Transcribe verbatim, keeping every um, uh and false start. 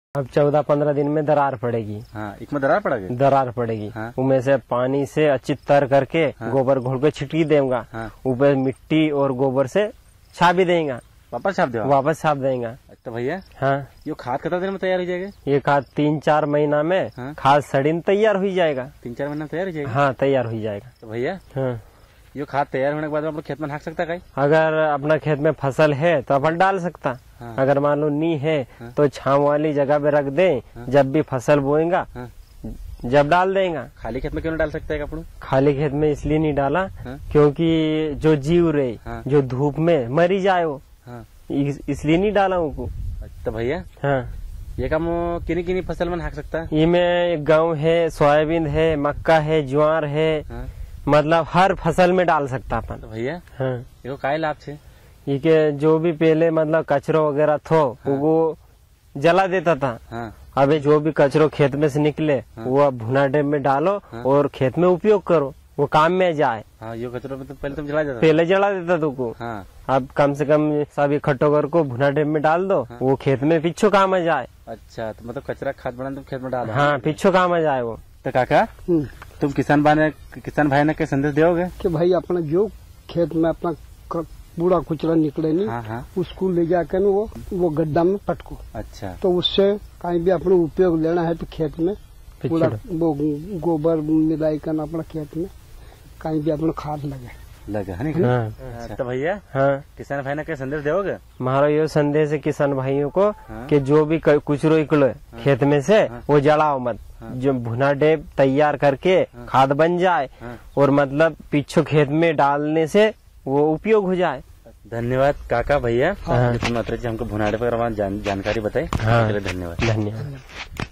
अब चौदह पंद्रह दिन में दरार पड़ेगी। हाँ, एक में दरार पड़ेगी। दरार पड़ेगी। हाँ। उनमें से पानी से अच्छी तर करके हाँ। गोबर घोल के छिटकी देगा। हाँ। ऊपर मिट्टी और गोबर से छाप भी देगा। वापस छाप देगा। वापस छाप देगा। तो भैया हाँ, ये खाद कितना दिन में तैयार हो जाएगा? ये खाद तीन चार महीना में हाँ। खाद सड़ीन तैयार हो जाएगा। तीन चार महीना में तैयार हो जाएगा। हाँ, तैयार हो जाएगा। तो भैया हाँ, ये खाद तैयार होने के बाद अपने खेत में ढाक सकता है? अगर अपना खेत में फसल है तो अपन डाल सकता। हाँ। अगर मान लो नी है हाँ। तो छांव वाली जगह पे रख दे। हाँ। जब भी फसल बोएगा हाँ। जब डाल देगा। खाली खेत में क्यों नहीं डाल सकता है अपनू? खाली खेत में इसलिए नहीं डाला हाँ। क्योंकि जो जीव रहे हाँ। जो धूप में मरी जाए वो, हाँ। इस- इसलिए नहीं डाला उनको। तो भैया हाँ, ये काम किन्हीं किन्हीं फसल में ढाक सकता है? इनमें गेहूं है, सोयाबीन है, मक्का है, ज्वार है। हाँ। मतलब हर फसल में डाल सकता अपन। तो भैया हाँ, देखो काय लाभ छे? ये के जो भी पहले मतलब कचरो वगैरह थो हाँ। वो जला देता था। हाँ। अबे जो भी कचरो खेत में से निकले हाँ। वो अब भुना डेम में डालो। हाँ। और खेत में उपयोग करो, वो काम में जाए। हाँ, ये कचरा में तो पहले तुम जला जाता। पहले जला देता तुमको। हाँ। अब कम से कम सब इकट्ठो कर को भुना डेम में डाल दो। हाँ। वो खेत में पिछो काम आ जाए। अच्छा, तो मतलब कचरा खाद बना तुम खेत में डालो। हाँ, पिछो काम आ जाए वो। तो काका तुम किसान भाई ने किसान भाई ने क्या संदेश दोगे? कि भाई अपना जो खेत में अपना क- कूड़ा कुचरा निकले नहीं, हाँ। हाँ। उसको ले जाकर न वो वो गड्ढा में पटको। अच्छा। तो उससे कहीं भी अपने उपयोग लेना है तो खेत में पूरा वो गोबर मिलाई कर अपना खेत में कहीं भी अपना खाद लगे लगा है नहीं? हाँ। अच्छा। तो भैया हाँ, किसान भाई ने क्या संदेश दोगे? हमारा ये संदेश है किसान भाइयों को हाँ। कि जो भी क- कुचरो निकले खेत में से हाँ। वो जलाओ मत। हाँ। जो भुना डेब तैयार करके हाँ। खाद बन जाए। हाँ। और मतलब पिछो खेत में डालने से वो उपयोग हो जाए। धन्यवाद काका भैया, हाँ। तुम हमको भुनाडे पर जान, जानकारी बताई। हाँ। धन्यवाद। धन्यवाद।